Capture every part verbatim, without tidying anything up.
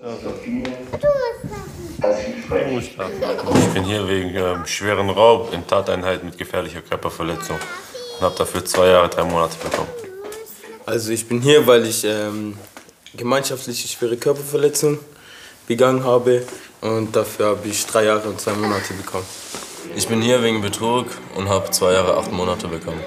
Ich bin hier wegen ähm, schweren Raub in Tateinheit mit gefährlicher Körperverletzung und habe dafür zwei Jahre, drei Monate bekommen. Also ich bin hier, weil ich ähm, gemeinschaftliche schwere Körperverletzung begangen habe und dafür habe ich drei Jahre und zwei Monate bekommen. Ich bin hier wegen Betrug und habe zwei Jahre, acht Monate bekommen.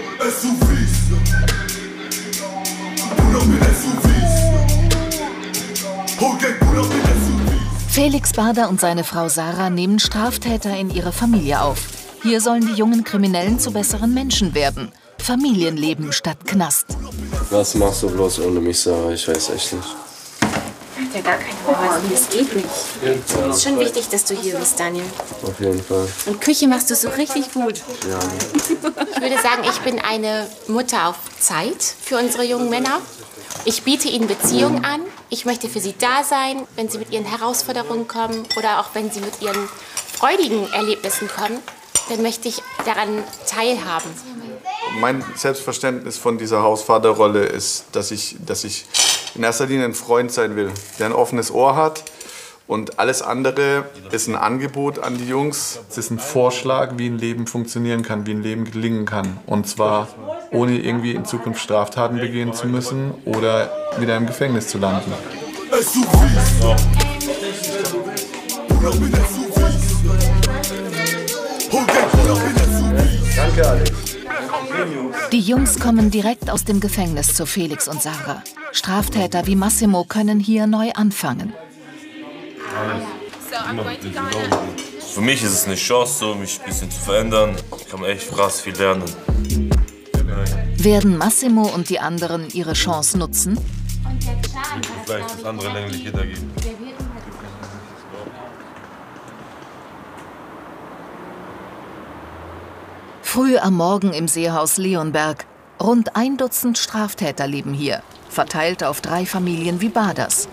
Felix Bader und seine Frau Sarah nehmen Straftäter in ihre Familie auf. Hier sollen die jungen Kriminellen zu besseren Menschen werden. Familienleben statt Knast. Was machst du bloß ohne mich, Sarah? Ich weiß echt nicht. Hat ja gar keine Wahl, das geht nicht. Es ist schon wichtig, dass du hier bist, Daniel. Auf jeden Fall. Und Küche machst du so richtig gut. Ja. Ich würde sagen, ich bin eine Mutter auf Zeit für unsere jungen Männer. Ich biete ihnen Beziehungen an. Ich möchte für sie da sein, wenn sie mit ihren Herausforderungen kommen oder auch wenn sie mit ihren freudigen Erlebnissen kommen. Dann möchte ich daran teilhaben. Mein Selbstverständnis von dieser Hausvaterrolle ist, dass ich, dass ich in erster Linie ein Freund sein will, der ein offenes Ohr hat. Und alles andere ist ein Angebot an die Jungs. Es ist ein Vorschlag, wie ein Leben funktionieren kann, wie ein Leben gelingen kann. Und zwar ohne irgendwie in Zukunft Straftaten begehen zu müssen oder wieder im Gefängnis zu landen. Danke, Alex. Die Jungs kommen direkt aus dem Gefängnis zu Felix und Sarah. Straftäter wie Massimo können hier neu anfangen. Für mich ist es eine Chance, so, mich ein bisschen zu verändern. Ich kann echt krass viel lernen. Werden Massimo und die anderen ihre Chance nutzen? Vielleicht das andere längliche Gitter geben. Früh am Morgen im Seehaus Leonberg. Rund ein Dutzend Straftäter leben hier, verteilt auf drei Familien wie Baders.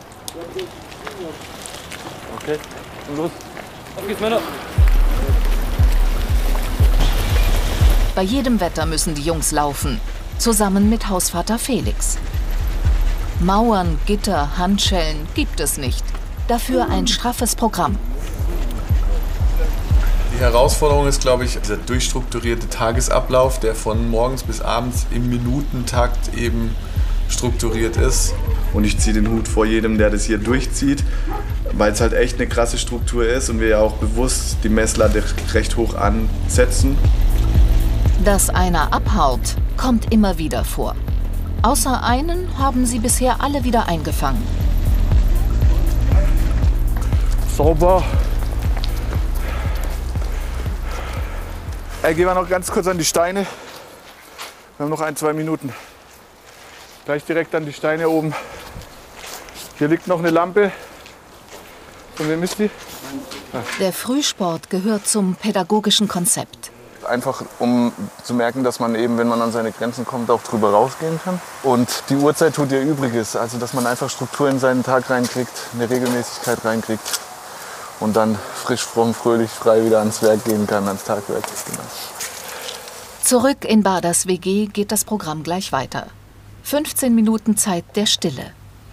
Okay, und los. Auf geht's, Männer. Bei jedem Wetter müssen die Jungs laufen, zusammen mit Hausvater Felix. Mauern, Gitter, Handschellen gibt es nicht. Dafür ein straffes Programm. Die Herausforderung ist, glaube ich, dieser durchstrukturierte Tagesablauf, der von morgens bis abends im Minutentakt eben strukturiert ist. Und ich ziehe den Hut vor jedem, der das hier durchzieht, weil es halt echt eine krasse Struktur ist und wir ja auch bewusst die Messlatte recht hoch ansetzen. Dass einer abhaut, kommt immer wieder vor. Außer einen haben sie bisher alle wieder eingefangen. Sauber. Ey, gehen wir noch ganz kurz an die Steine. Wir haben noch ein, zwei Minuten. Gleich direkt an die Steine oben. Hier liegt noch eine Lampe. Von wem ist die? Ja. Der Frühsport gehört zum pädagogischen Konzept. Einfach um zu merken, dass man eben, wenn man an seine Grenzen kommt, auch drüber rausgehen kann. Und die Uhrzeit tut ihr Übriges. Also dass man einfach Struktur in seinen Tag reinkriegt, eine Regelmäßigkeit reinkriegt. Und dann frisch, fromm, fröhlich, frei wieder ans Werk gehen kann, ans Tagwerk. Genau. Zurück in Baders W G geht das Programm gleich weiter. fünfzehn Minuten Zeit der Stille.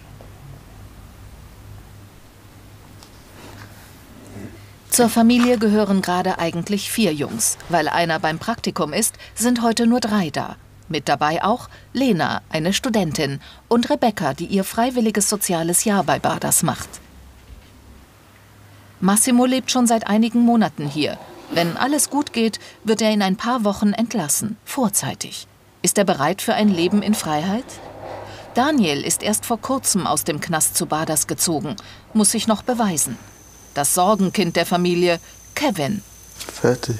Zur Familie gehören gerade eigentlich vier Jungs. Weil einer beim Praktikum ist, sind heute nur drei da. Mit dabei auch Lena, eine Studentin, und Rebecca, die ihr freiwilliges soziales Jahr bei Baders macht. Massimo lebt schon seit einigen Monaten hier. Wenn alles gut geht, wird er in ein paar Wochen entlassen, vorzeitig. Ist er bereit für ein Leben in Freiheit? Daniel ist erst vor kurzem aus dem Knast zu Baders gezogen, muss sich noch beweisen. Das Sorgenkind der Familie, Kevin. Fertig.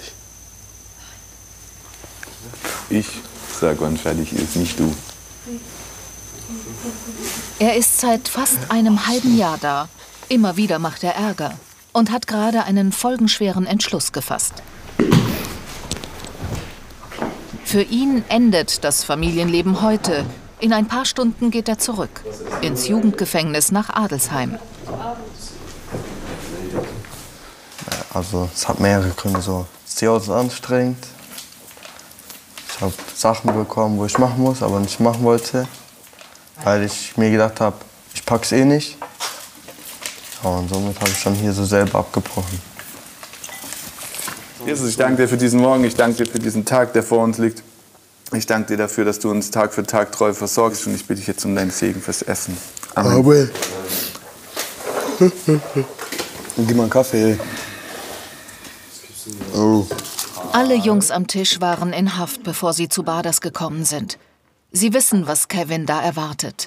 Ich sag, wann fertig ist, nicht du. Er ist seit fast einem halben Jahr da. Immer wieder macht er Ärger. Und hat gerade einen folgenschweren Entschluss gefasst. Für ihn endet das Familienleben heute. In ein paar Stunden geht er zurück. Ins Jugendgefängnis nach Adelsheim. Also es hat mehrere Gründe. So. Das Jahr ist anstrengend. Ich habe Sachen bekommen, wo ich machen muss, aber nicht machen wollte. Weil ich mir gedacht habe, ich pack's eh nicht. Und somit habe ich dann hier so selber abgebrochen. Jesus, ich danke dir für diesen Morgen, ich danke dir für diesen Tag, der vor uns liegt. Ich danke dir dafür, dass du uns Tag für Tag treu versorgst und ich bitte dich jetzt um deinen Segen fürs Essen. Amen. Amen. Gib mal einen Kaffee. Oh. Alle Jungs am Tisch waren in Haft, bevor sie zu Badas gekommen sind. Sie wissen, was Kevin da erwartet.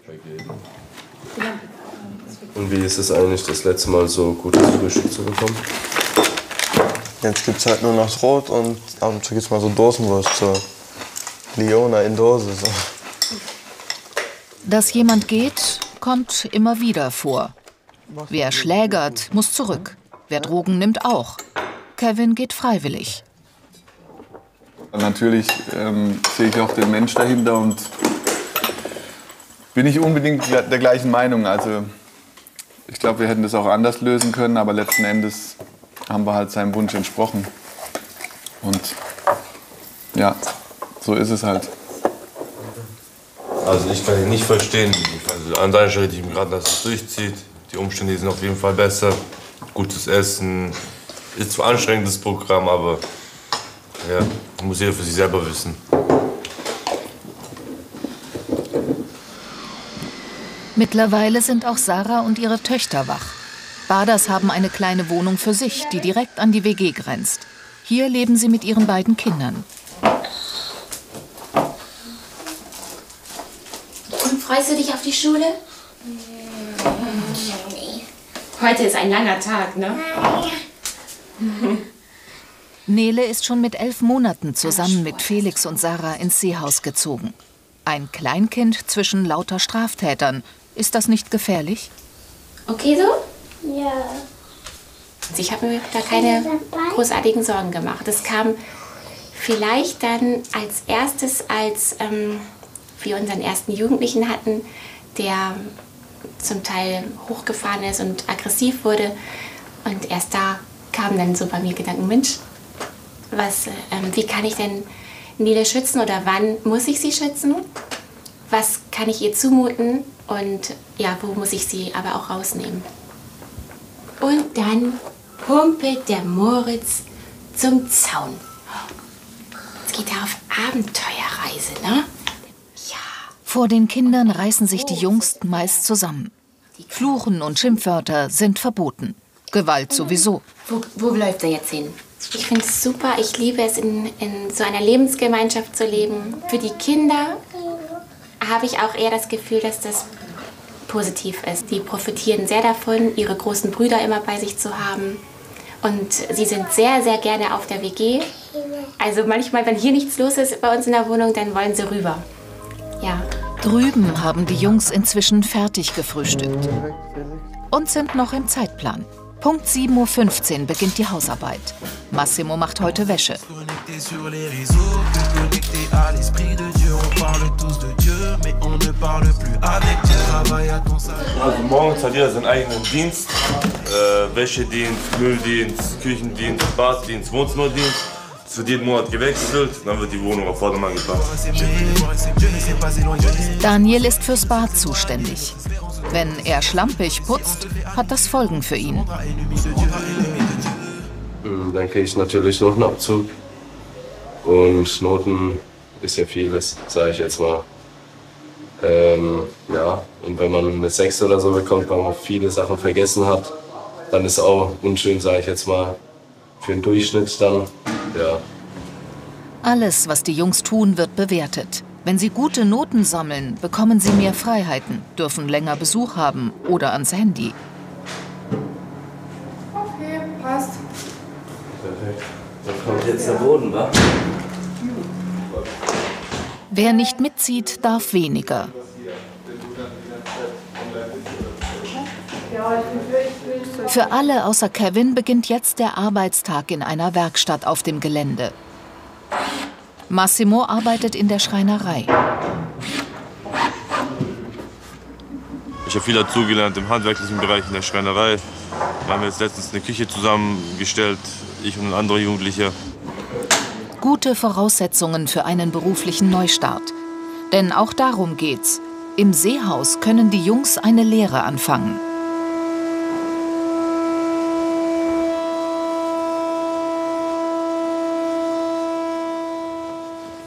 Und wie ist es eigentlich, das letzte Mal so gutes Frühstück zu bekommen? Jetzt gibt es halt nur noch Brot und ab und zu gibt es mal so Dosenwurst, so Liona in Dose. So. Dass jemand geht, kommt immer wieder vor. Wer schlägert, muss zurück. Wer Drogen nimmt, auch. Kevin geht freiwillig. Natürlich ähm, sehe ich auch den Mensch dahinter und bin nicht unbedingt der gleichen Meinung. Also ich glaube, wir hätten das auch anders lösen können, aber letzten Endes haben wir halt seinem Wunsch entsprochen. Und ja, so ist es halt. Also ich kann ihn nicht verstehen. Also an seiner Stelle hätte ich ihm gerade, dass es durchzieht. Die Umstände sind auf jeden Fall besser. Gutes Essen. Ist zwar ein anstrengendes Programm, aber ja, muss jeder für sich selber wissen. Mittlerweile sind auch Sarah und ihre Töchter wach. Badas haben eine kleine Wohnung für sich, die direkt an die W G grenzt. Hier leben sie mit ihren beiden Kindern. Und freust du dich auf die Schule? Heute ist ein langer Tag, ne? Nele ist schon mit elf Monaten zusammen mit Felix und Sarah ins Seehaus gezogen. Ein Kleinkind zwischen lauter Straftätern. Ist das nicht gefährlich? Okay so? Ja. Ich habe mir da keine großartigen Sorgen gemacht. Es kam vielleicht dann als erstes, als ähm, wir unseren ersten Jugendlichen hatten, der zum Teil hochgefahren ist und aggressiv wurde. Und erst da kamen dann so bei mir Gedanken, Mensch, was, ähm, wie kann ich denn Nele schützen oder wann muss ich sie schützen? Was kann ich ihr zumuten und ja, wo muss ich sie aber auch rausnehmen? Und dann humpelt der Moritz zum Zaun. Jetzt geht er auf Abenteuerreise, ne? Vor den Kindern reißen sich die Jungs meist zusammen. Fluchen und Schimpfwörter sind verboten. Gewalt sowieso. Wo, wo läuft er jetzt hin? Ich finde es super. Ich liebe es, in, in so einer Lebensgemeinschaft zu leben. Für die Kinder habe ich auch eher das Gefühl, dass das positiv ist. Die profitieren sehr davon, ihre großen Brüder immer bei sich zu haben. Und sie sind sehr, sehr gerne auf der W G. Also manchmal, wenn hier nichts los ist bei uns in der Wohnung, dann wollen sie rüber. Ja. Drüben haben die Jungs inzwischen fertig gefrühstückt und sind noch im Zeitplan. Punkt sieben Uhr fünfzehn beginnt die Hausarbeit. Massimo macht heute Wäsche. Also morgens hat jeder seinen eigenen Dienst. Äh, Wäschedienst, Mülldienst, Küchendienst, Baddienst, Wohnzimmerdienst. Es wird jeden Monat gewechselt, dann wird die Wohnung auf Vordermann gebracht. Daniel ist fürs Bad zuständig. Wenn er schlampig putzt, hat das Folgen für ihn. Dann kriege ich natürlich Notenabzug. Und Noten ist ja vieles, sage ich jetzt mal. Ähm, ja, und wenn man eine sechs oder so bekommt, weil man viele Sachen vergessen hat, dann ist auch unschön, sage ich jetzt mal, für den Durchschnitt dann. Ja. Alles, was die Jungs tun, wird bewertet. Wenn sie gute Noten sammeln, bekommen sie mehr Freiheiten, dürfen länger Besuch haben oder ans Handy. Okay, passt. Perfekt. Dann kommt jetzt der Boden, wa? Wer nicht mitzieht, darf weniger. Für alle außer Kevin beginnt jetzt der Arbeitstag in einer Werkstatt auf dem Gelände. Massimo arbeitet in der Schreinerei. Ich habe viel dazugelernt im handwerklichen Bereich in der Schreinerei. Wir haben jetzt letztens eine Küche zusammengestellt, ich und ein anderer Jugendlicher. Gute Voraussetzungen für einen beruflichen Neustart. Denn auch darum geht's. Im Seehaus können die Jungs eine Lehre anfangen.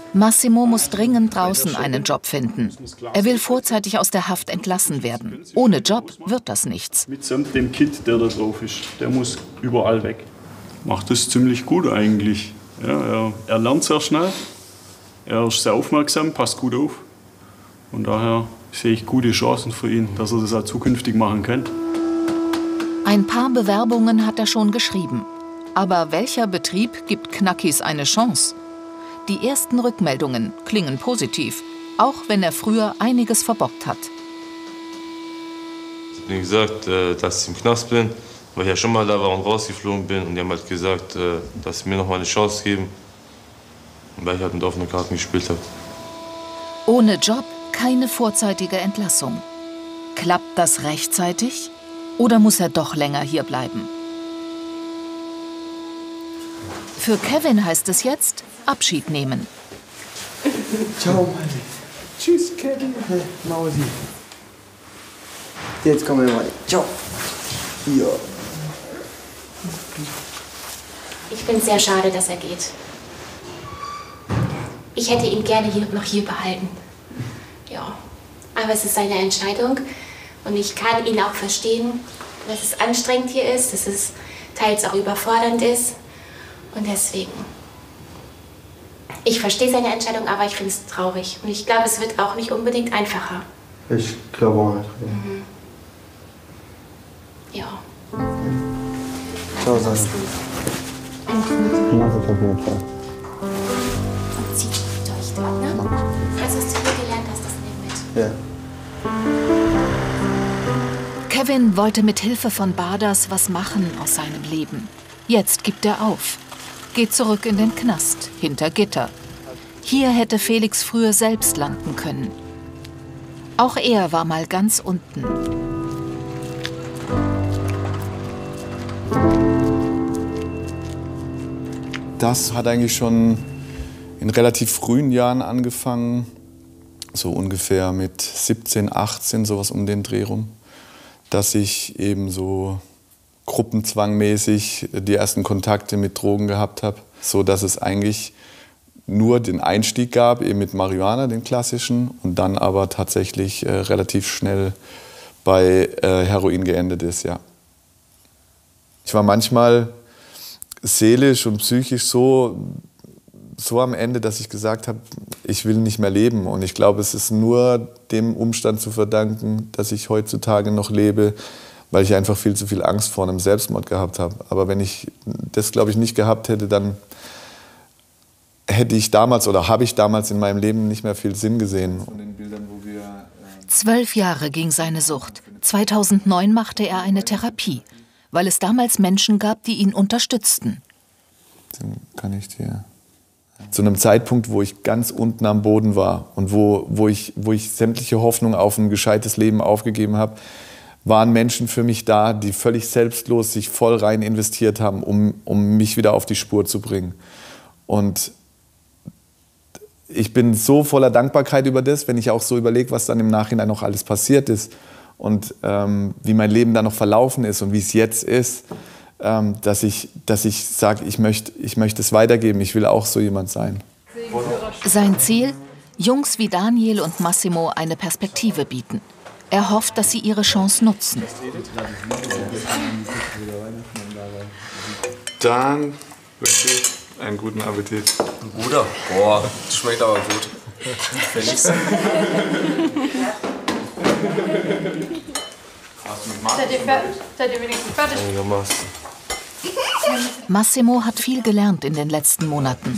Massimo muss dringend draußen einen Job finden. Er will vorzeitig aus der Haft entlassen werden. Ohne Job wird das nichts. Mitsamt dem Kit, der da drauf ist, der muss überall weg. Macht das ziemlich gut eigentlich. Ja, er, er lernt sehr schnell, er ist sehr aufmerksam, passt gut auf. Und daher sehe ich gute Chancen für ihn, dass er das auch zukünftig machen kann. Ein paar Bewerbungen hat er schon geschrieben. Aber welcher Betrieb gibt Knackis eine Chance? Die ersten Rückmeldungen klingen positiv, auch wenn er früher einiges verbockt hat. Ich habe mir gesagt, dass ich im Knast bin, weil ich ja schon mal da war und rausgeflogen bin. Und die haben halt gesagt, dass sie mir noch mal eine Chance geben, weil ich halt mit offenen Karten gespielt habe. Ohne Job keine vorzeitige Entlassung. Klappt das rechtzeitig? Oder muss er doch länger hier bleiben? Für Kevin heißt es jetzt Abschied nehmen. Ciao, Mann. Tschüss, Kevin. Hey, Mausi. Jetzt kommen wir mal. Ciao. Ja. Ich finde es sehr schade, dass er geht. Ich hätte ihn gerne hier, noch hier behalten. Ja, aber es ist seine Entscheidung und ich kann ihn auch verstehen, dass es anstrengend hier ist, dass es teils auch überfordernd ist und deswegen. Ich verstehe seine Entscheidung, aber ich finde es traurig und ich glaube, es wird auch nicht unbedingt einfacher. Ich glaube auch nicht. Mhm. Ja. Ciao, Sarah. Mach ich auf jeden Fall. Und zieh durch dort, ne? Falls du es zu mir gelernt hast, das nimm mit. Ja. Kevin wollte mit Hilfe von Badas was machen aus seinem Leben. Jetzt gibt er auf. Geht zurück in den Knast, hinter Gitter. Hier hätte Felix früher selbst landen können. Auch er war mal ganz unten. Das hat eigentlich schon in relativ frühen Jahren angefangen, so ungefähr mit siebzehn, achtzehn, sowas um den Dreh rum, dass ich eben so gruppenzwangmäßig die ersten Kontakte mit Drogen gehabt habe, so dass es eigentlich nur den Einstieg gab, eben mit Marihuana, den klassischen, und dann aber tatsächlich äh, relativ schnell bei äh, Heroin geendet ist, ja. Ich war manchmal seelisch und psychisch so, so am Ende, dass ich gesagt habe, ich will nicht mehr leben. Und ich glaube, es ist nur dem Umstand zu verdanken, dass ich heutzutage noch lebe, weil ich einfach viel zu viel Angst vor einem Selbstmord gehabt habe. Aber wenn ich das, glaube ich, nicht gehabt hätte, dann hätte ich damals oder habe ich damals in meinem Leben nicht mehr viel Sinn gesehen. Von den Bildern, wo wir, äh Zwölf Jahre ging seine Sucht. zweitausendneun machte er eine Therapie, weil es damals Menschen gab, die ihn unterstützten. Kann ich dir... Zu einem Zeitpunkt, wo ich ganz unten am Boden war und wo, wo, ich, wo ich sämtliche Hoffnung auf ein gescheites Leben aufgegeben habe, waren Menschen für mich da, die völlig selbstlos sich voll rein investiert haben, um, um mich wieder auf die Spur zu bringen. Und ich bin so voller Dankbarkeit über das, wenn ich auch so überlege, was dann im Nachhinein noch alles passiert ist und ähm, wie mein Leben dann noch verlaufen ist und wie es jetzt ist, ähm, dass ich, dass ich sage, ich möchte ich möcht es weitergeben, ich will auch so jemand sein. Sein Ziel? Jungs wie Daniel und Massimo eine Perspektive bieten. Er hofft, dass sie ihre Chance nutzen. Dann wünsche ich einen guten Appetit. Ein guter? Boah, das schmeckt aber gut. Felix. Seid ihr, fertig? Seid ihr wenigstens fertig? Massimo hat viel gelernt in den letzten Monaten.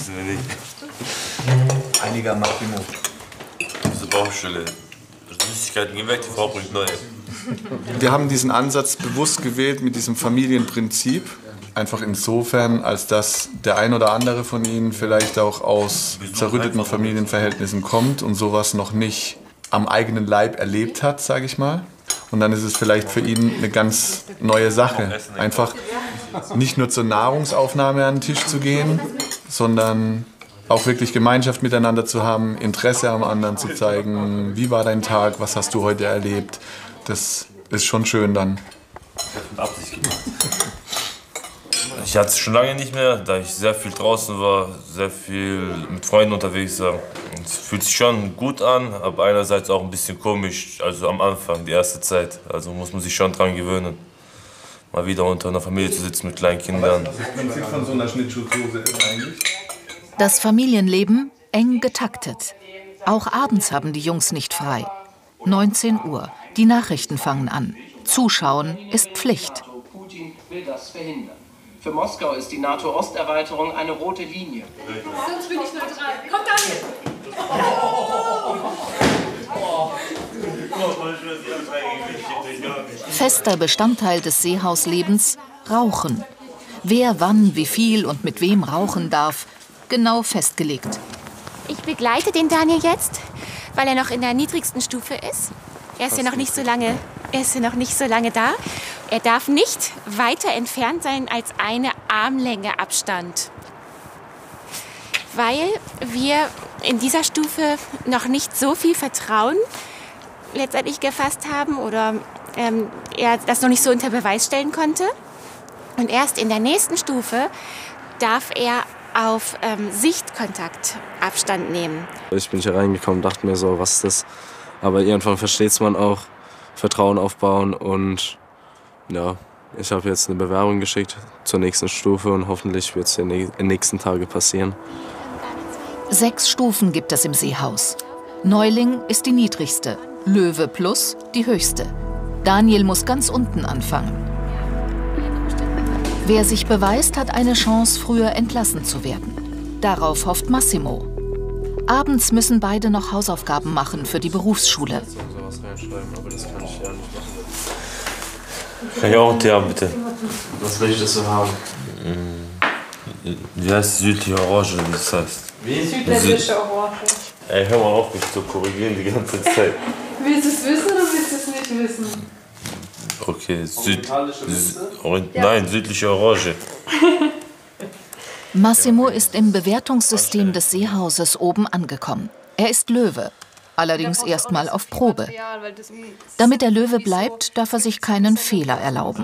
Einiger Massimo. Diese Baustelle. Süßigkeiten gehen weg, die Frau bringt neue. Wir haben diesen Ansatz bewusst gewählt mit diesem Familienprinzip. Einfach insofern, als dass der ein oder andere von Ihnen vielleicht auch aus zerrütteten Familienverhältnissen kommt und sowas noch nicht am eigenen Leib erlebt hat, sage ich mal. Und dann ist es vielleicht für ihn eine ganz neue Sache, einfach nicht nur zur Nahrungsaufnahme an den Tisch zu gehen, sondern auch wirklich Gemeinschaft miteinander zu haben, Interesse am anderen zu zeigen. Wie war dein Tag? Was hast du heute erlebt? Das ist schon schön dann. Das mit Absicht gemacht. Ich hatte es schon lange nicht mehr, da ich sehr viel draußen war, sehr viel mit Freunden unterwegs war. Es fühlt sich schon gut an, aber einerseits auch ein bisschen komisch, also am Anfang, die erste Zeit. Also muss man sich schon dran gewöhnen, mal wieder unter einer Familie zu sitzen mit kleinen Kindern. Was das Prinzip von so einer Schnittschuhhose ist eigentlich? Das Familienleben eng getaktet. Auch abends haben die Jungs nicht frei. neunzehn Uhr, die Nachrichten fangen an. Zuschauen ist Pflicht. Putin will das verhindern. Für Moskau ist die NATO-Osterweiterung eine rote Linie. Sonst bin ich neutral. Kommt da hin! Fester Bestandteil des Seehauslebens: Rauchen. Wer wann, wie viel und mit wem rauchen darf, genau festgelegt. Ich begleite den Daniel jetzt, weil er noch in der niedrigsten Stufe ist. Er ist ja noch nicht so lange, er ist ja noch nicht so lange da. Er darf nicht weiter entfernt sein als eine Armlänge Abstand. Weil wir in dieser Stufe noch nicht so viel Vertrauen letztendlich gefasst haben oder ähm, er das noch nicht so unter Beweis stellen konnte. Und erst in der nächsten Stufe darf er auf ähm, Sichtkontakt Abstand nehmen. Ich bin hier reingekommen, dachte mir so, was ist das? Aber irgendwann versteht man auch, Vertrauen aufbauen und ja, ich habe jetzt eine Bewerbung geschickt zur nächsten Stufe und hoffentlich wird es in den nächsten Tagen passieren. Sechs Stufen gibt es im Seehaus. Neuling ist die niedrigste, Löwe Plus die höchste. Daniel muss ganz unten anfangen. Wer sich beweist, hat eine Chance, früher entlassen zu werden. Darauf hofft Massimo. Abends müssen beide noch Hausaufgaben machen für die Berufsschule. Kann ich auch einen Tee haben, bitte? Was möchtest du haben? Wie heißt südliche Orange, wie das heißt? Wie? Südländische Orange. Ey, hör mal auf, mich zu korrigieren die ganze Zeit. Willst du es wissen oder willst du es nicht wissen? Okay, Süd... Sü Nein, südliche Orange. Massimo ist im Bewertungssystem des Seehauses oben angekommen. Er ist Löwe, allerdings erstmal auf Probe. Damit er Löwe bleibt, darf er sich keinen Fehler erlauben.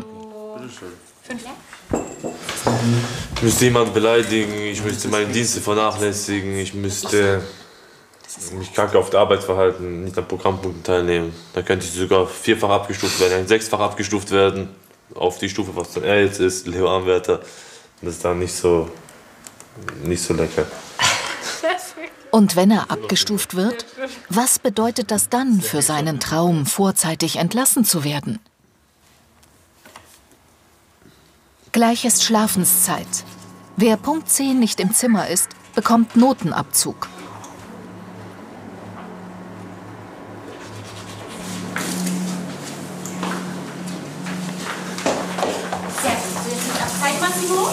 Ich müsste jemanden beleidigen, ich müsste meine Dienste vernachlässigen, ich müsste mich kacke auf der Arbeit verhalten, nicht an Programmpunkten teilnehmen. Dann könnte ich sogar vierfach abgestuft werden, sechsfach abgestuft werden, auf die Stufe, was dann er jetzt ist, Leo Anwärter. Das ist dann nicht so, nicht so lecker. Und wenn er abgestuft wird, was bedeutet das dann für seinen Traum, vorzeitig entlassen zu werden? Gleich ist Schlafenszeit. Wer Punkt zehn nicht im Zimmer ist, bekommt Notenabzug. Sehr gut. Du bist nicht auf Zeit, Massimo?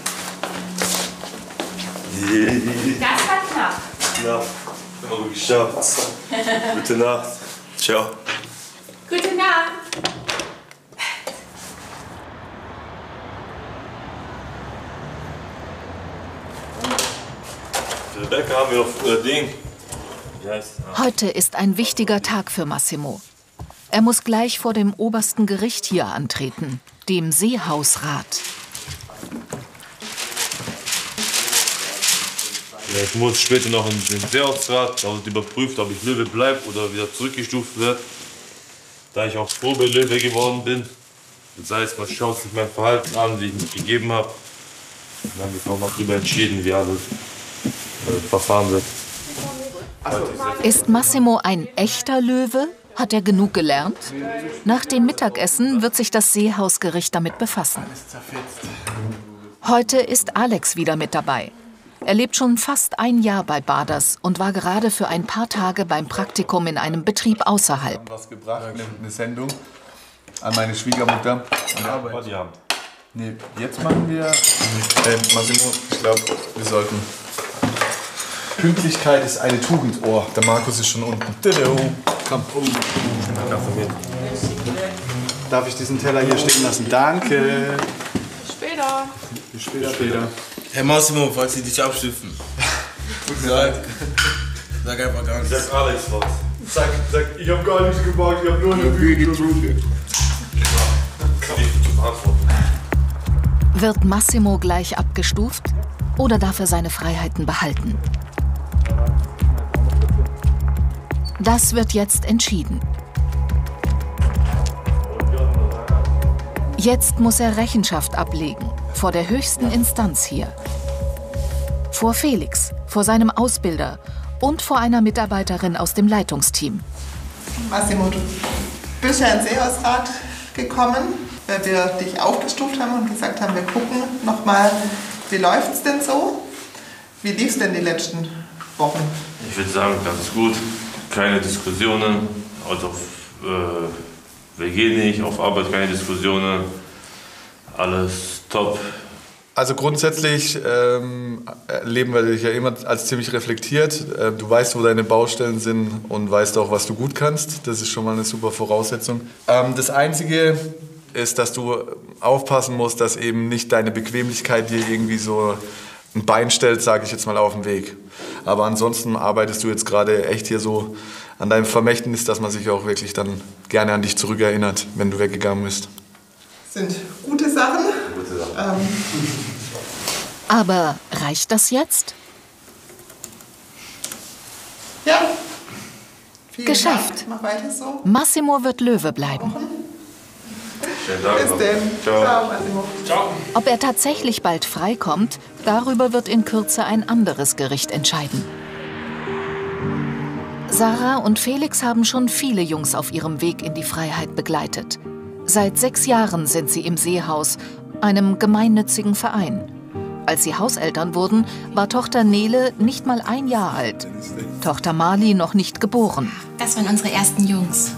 Das war knapp. Ja, aber geschafft. Gute Nacht. Ciao. Gute Nacht. Rebecca haben wir auf äh, Ding. Wie heißt das? Heute ist ein wichtiger Tag für Massimo. Er muss gleich vor dem obersten Gericht hier antreten, dem Seehausrat. Ja, ich muss später noch in den Seehausrat, da wird überprüft, ob ich Löwe bleibe oder wieder zurückgestuft werde. Da ich auch Probe-Löwe geworden bin. Das heißt, man schaut sich mein Verhalten an, wie ich mich gegeben habe. Und dann wird auch noch darüber entschieden, wie alles äh, verfahren wird. Ist Massimo ein echter Löwe? Hat er genug gelernt? Nach dem Mittagessen wird sich das Seehausgericht damit befassen. Heute ist Alex wieder mit dabei. Er lebt schon fast ein Jahr bei Barders und war gerade für ein paar Tage beim Praktikum in einem Betrieb außerhalb. Was gebracht, eine, eine Sendung an meine Schwiegermutter an der Arbeit. Nee, jetzt machen wir. Äh, Massimo, ich glaube, wir sollten. Pünktlichkeit ist eine Tugend. Oh, der Markus ist schon unten. Komm. Darf ich diesen Teller hier stehen lassen? Danke. Später. Bis später. später. Herr Massimo, falls Sie dich abschiffen. Tut mir leid. Sag einfach gar nichts. Sag Alex was. Sag, sag, ich hab gar nichts gemacht, ich hab nur eine Bühne getrunken. Ich zu verantworten. Wird Massimo gleich abgestuft oder darf er seine Freiheiten behalten? Das wird jetzt entschieden. Jetzt muss er Rechenschaft ablegen, vor der höchsten Instanz hier. Vor Felix, vor seinem Ausbilder und vor einer Mitarbeiterin aus dem Leitungsteam. Massimo, du bist ja ins Seehausrat gekommen, weil wir dich aufgestuft haben und gesagt haben, wir gucken nochmal, wie läuft es denn so? Wie lief es denn die letzten Wochen? Ich würde sagen, ganz gut. Keine Diskussionen. Also auf äh, W G nicht, auf Arbeit keine Diskussionen. Alles top. Also grundsätzlich ähm, erleben wir dich ja immer als ziemlich reflektiert. Äh, du weißt, wo deine Baustellen sind und weißt auch, was du gut kannst. Das ist schon mal eine super Voraussetzung. Ähm, das Einzige ist, dass du aufpassen musst, dass eben nicht deine Bequemlichkeit dir irgendwie so ein Bein stellt, sage ich jetzt mal, auf den Weg. Aber ansonsten arbeitest du jetzt gerade echt hier so an deinem Vermächtnis, dass man sich auch wirklich dann gerne an dich zurückerinnert, wenn du weggegangen bist. Sind gute Sachen. Gute Sachen. Ähm. Aber reicht das jetzt? Ja. Vielen Geschafft. Dank. Mach weiter so. Massimo wird Löwe bleiben. Bis denn. Ciao. Ciao, Massimo. Ciao. Ob er tatsächlich bald freikommt, darüber wird in Kürze ein anderes Gericht entscheiden. Sarah und Felix haben schon viele Jungs auf ihrem Weg in die Freiheit begleitet. Seit sechs Jahren sind sie im Seehaus, einem gemeinnützigen Verein. Als sie Hauseltern wurden, war Tochter Nele nicht mal ein Jahr alt. Tochter Mali noch nicht geboren. Das waren unsere ersten Jungs.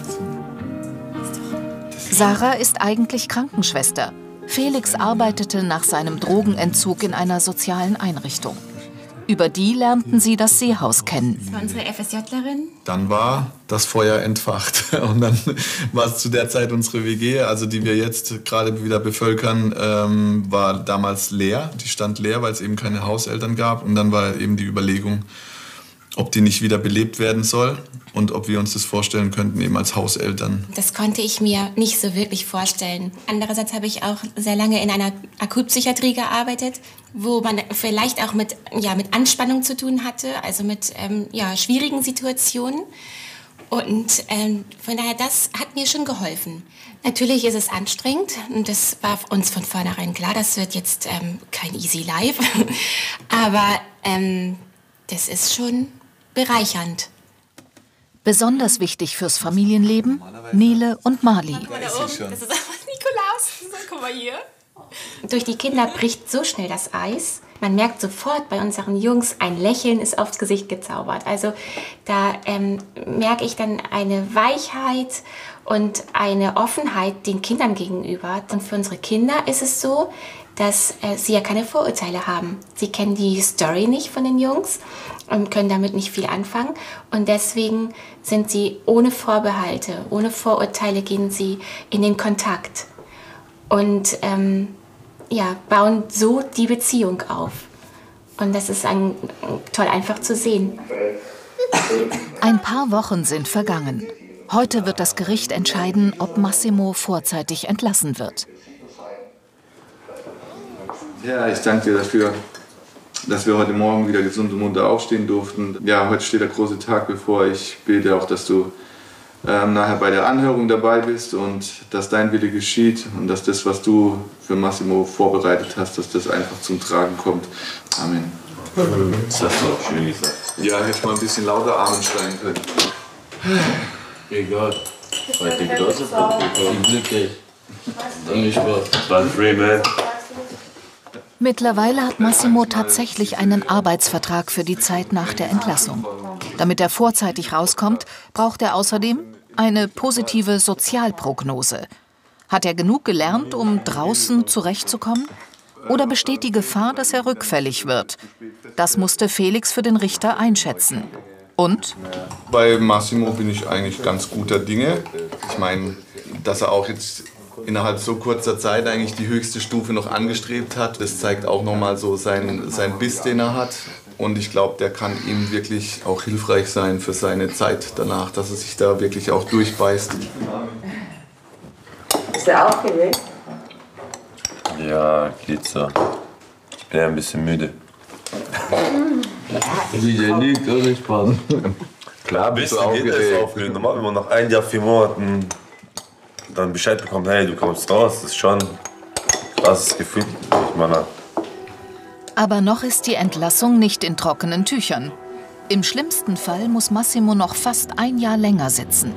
Sarah ist eigentlich Krankenschwester. Felix arbeitete nach seinem Drogenentzug in einer sozialen Einrichtung. Über die lernten sie das Seehaus kennen. Das war unsere F S J-Lerin. Dann war das Feuer entfacht und dann war es zu der Zeit unsere W G, also die wir jetzt gerade wieder bevölkern, ähm, war damals leer. Die stand leer, weil es eben keine Hauseltern gab. Und dann war eben die Überlegung, ob die nicht wieder belebt werden soll und ob wir uns das vorstellen könnten, eben als Hauseltern. Das konnte ich mir nicht so wirklich vorstellen. Andererseits habe ich auch sehr lange in einer Akutpsychiatrie gearbeitet, wo man vielleicht auch mit, ja, mit Anspannung zu tun hatte, also mit ähm, ja, schwierigen Situationen. Und ähm, von daher, das hat mir schon geholfen. Natürlich ist es anstrengend und das war uns von vornherein klar, das wird jetzt ähm, kein easy life. Aber ähm, das ist schon bereichernd. Besonders wichtig fürs Familienleben, Nele und Mali. Das ist aber Nikolaus. So, guck mal hier. Durch die Kinder bricht so schnell das Eis. Man merkt sofort bei unseren Jungs, ein Lächeln ist aufs Gesicht gezaubert. Also da ähm, merke ich dann eine Weichheit und eine Offenheit den Kindern gegenüber. Und für unsere Kinder ist es so, dass äh, sie ja keine Vorurteile haben. Sie kennen die Story nicht von den Jungs und können damit nicht viel anfangen. Und deswegen sind sie ohne Vorbehalte, ohne Vorurteile gehen sie in den Kontakt. Und ähm, ja, bauen so die Beziehung auf. Und das ist ein, toll einfach zu sehen. Ein paar Wochen sind vergangen. Heute wird das Gericht entscheiden, ob Massimo vorzeitig entlassen wird. Ja, ich danke dir dafür, dass wir heute Morgen wieder gesund und munter aufstehen durften. Ja, heute steht der große Tag bevor. Ich bete auch, dass du ähm, nachher bei der Anhörung dabei bist und dass dein Wille geschieht und dass das, was du für Massimo vorbereitet hast, dass das einfach zum Tragen kommt. Amen. Das hast du auch schön gesagt. Ja, hätte ich mal ein bisschen lauter Amen schreien können. Egal. Weil die Klasse bekommen. Glücklich. Dann nicht wahr. Bald free, man. Mittlerweile hat Massimo tatsächlich einen Arbeitsvertrag für die Zeit nach der Entlassung. Damit er vorzeitig rauskommt, braucht er außerdem eine positive Sozialprognose. Hat er genug gelernt, um draußen zurechtzukommen? Oder besteht die Gefahr, dass er rückfällig wird? Das musste Felix für den Richter einschätzen. Und? Bei Massimo bin ich eigentlich ganz guter Dinge. Ich meine, dass er auch jetzt innerhalb so kurzer Zeit eigentlich die höchste Stufe noch angestrebt hat. Das zeigt auch nochmal so seinen, seinen Biss, den er hat. Und ich glaube, der kann ihm wirklich auch hilfreich sein für seine Zeit danach, dass er sich da wirklich auch durchbeißt. Ist der aufgeregt? Ja, geht so. Ich bin ja ein bisschen müde. Wie liegt, oder Spaß? Klar, bist du aufgeregt. aufgeregt. Normal, wenn man nach einem Jahr, vier Monaten dann Bescheid bekommt, hey, du kommst raus, das ist schon ein krasses Gefühl. Ich meine, Aber noch ist die Entlassung nicht in trockenen Tüchern. Im schlimmsten Fall muss Massimo noch fast ein Jahr länger sitzen.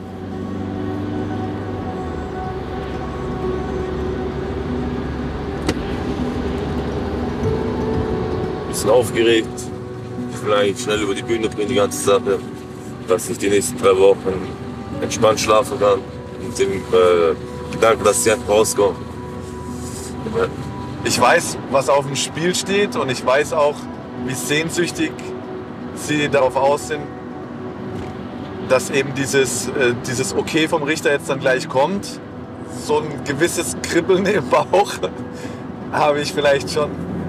ein bisschen aufgeregt. Ich will eigentlich schnell über die Bühne bringen, die ganze Sache. Dass ich die nächsten drei Wochen entspannt schlafen kann. Mit dem äh, Gedanken, dass sie einfach rauskommen. Ja. Ich weiß, was auf dem Spiel steht und ich weiß auch, wie sehnsüchtig sie darauf aus sind, dass eben dieses, äh, dieses Okay vom Richter jetzt dann gleich kommt. So ein gewisses Kribbeln im Bauch habe ich vielleicht schon.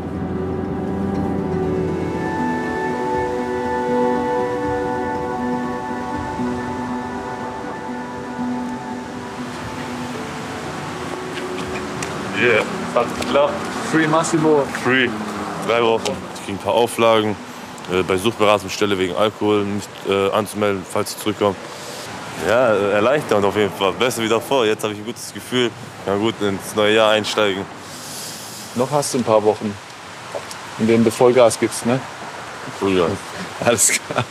Yeah, hat geklappt. Free Massimo. Free. Drei Wochen. Ich kriege ein paar Auflagen. Äh, bei Suchtberatungsstelle wegen Alkohol nicht äh, anzumelden, falls ich zurückkomme. Ja, äh, erleichternd auf jeden Fall. Besser wie davor. Jetzt habe ich ein gutes Gefühl. Ja, gut ins neue Jahr einsteigen. Noch hast du ein paar Wochen, in denen du Vollgas gibst, ne? Vollgas. Alles klar.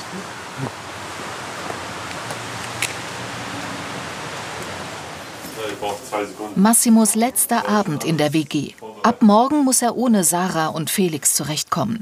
Massimos letzter Abend in der W G. Ab morgen muss er ohne Sarah und Felix zurechtkommen.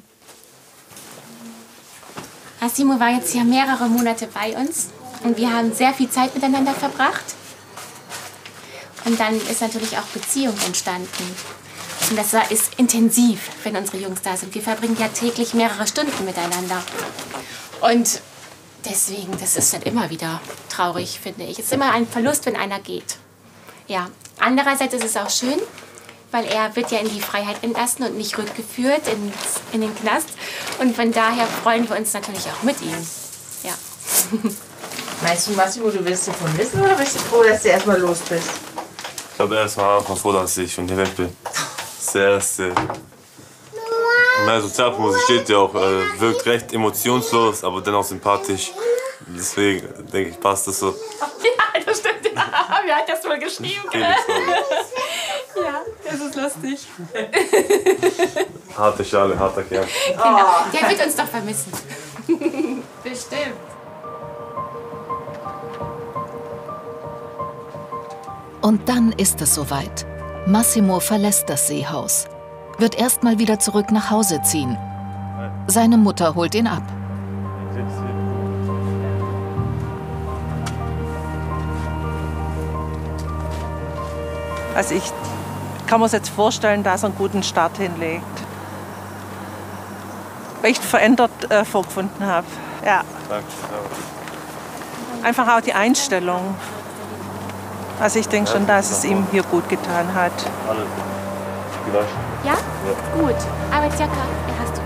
Massimo war jetzt ja mehrere Monate bei uns und wir haben sehr viel Zeit miteinander verbracht. Und dann ist natürlich auch Beziehung entstanden. Und das ist intensiv, wenn unsere Jungs da sind. Wir verbringen ja täglich mehrere Stunden miteinander. Und deswegen, das ist dann immer wieder traurig, finde ich. Es ist immer ein Verlust, wenn einer geht. Ja, andererseits ist es auch schön, weil er wird ja in die Freiheit entlassen und nicht rückgeführt ins, in den Knast. Und von daher freuen wir uns natürlich auch mit ihm. Ja. Meinst du, Massimo, du willst davon wissen oder bist du froh, dass du erstmal los bist? Ich glaube erstmal einfach froh, dass ich von hier weg bin. Sehr, sehr. In meiner Sozialprognose steht ja auch, äh, wirkt recht emotionslos, aber dennoch sympathisch. Deswegen denke ich, passt das so. Ja, das stimmt. Ja. Wie hat das mal geschrieben? Ja, das ist lustig. Harte Schale, harter Kern. Genau. Der wird uns doch vermissen. Bestimmt. Und dann ist es soweit. Massimo verlässt das Seehaus, wird erst mal wieder zurück nach Hause ziehen. Seine Mutter holt ihn ab. Also ich kann mir jetzt vorstellen, dass er einen guten Start hinlegt. Weil ich verändert äh, vorgefunden habe. Ja. Einfach auch die Einstellung. Also ich denke schon, dass es ihm hier gut getan hat. Ja? Ja? Gut. Arbeitsjacke hast du.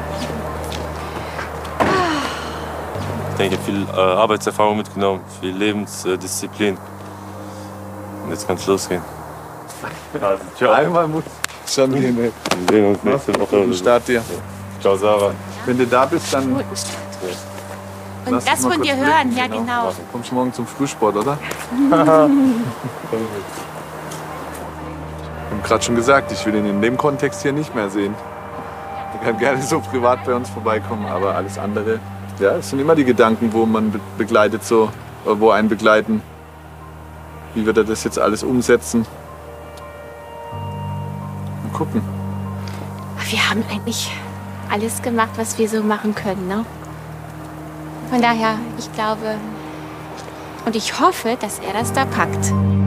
Ich denke, ich habe viel äh, Arbeitserfahrung mitgenommen, viel Lebensdisziplin. Und jetzt kann es losgehen. Also, ciao. Einmal muss schon hier ne. Wir sehen uns nächste Woche. Guten Start dir. Ciao, Sarah. Wenn du da bist, dann. Und das von dir hören, ja genau. Du kommst morgen zum Frühsport, oder? Ich habe gerade schon gesagt, ich will ihn in dem Kontext hier nicht mehr sehen. Er kann gerne so privat bei uns vorbeikommen, aber alles andere, ja, es sind immer die Gedanken, wo man begleitet, so, wo einen begleiten. Wie wird er das jetzt alles umsetzen? Mal gucken. Wir haben eigentlich alles gemacht, was wir so machen können, ne? Von daher, ich glaube und ich hoffe, dass er das da packt.